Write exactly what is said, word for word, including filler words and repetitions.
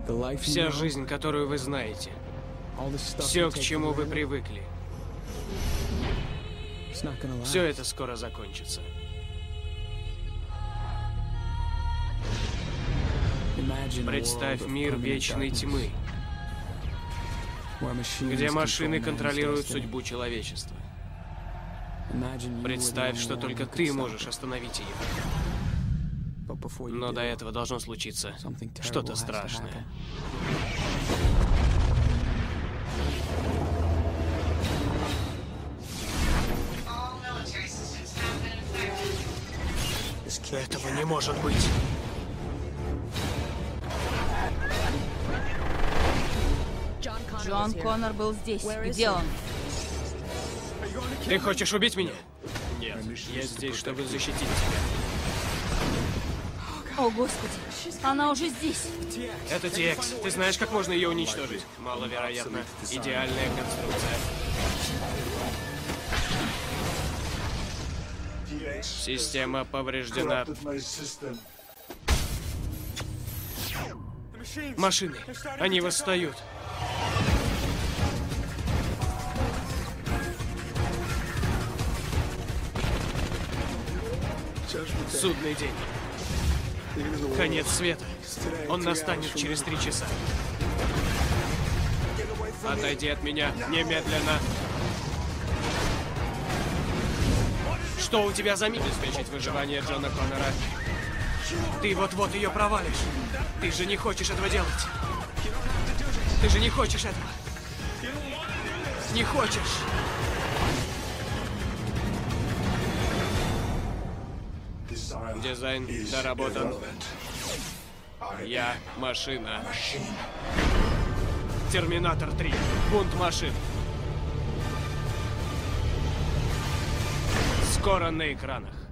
Вся жизнь, которую вы знаете. Все, к чему вы привыкли. Все это скоро закончится. Представь мир вечной тьмы, где машины контролируют судьбу человечества. Представь, что только ты можешь остановить ее. Но до этого должно случиться что-то страшное. Этого не может быть. Джон Коннор был здесь. Где он? Ты хочешь убить меня? Нет, я здесь, чтобы защитить тебя. О, Господи, она уже здесь. Это Текс. Ты знаешь, как можно ее уничтожить? Маловероятно. Идеальная конструкция. Система повреждена. Машины. Они восстают. Судный день. Конец света. Он настанет через три часа. Отойди от меня немедленно. Что у тебя за миг обеспечить выживание Джона Коннора? Ты вот-вот ее провалишь. Ты же не хочешь этого делать. Ты же не хочешь этого. Не хочешь. Дизайн доработан. Я машина. Терминатор три. Бунт машин. Скоро на экранах.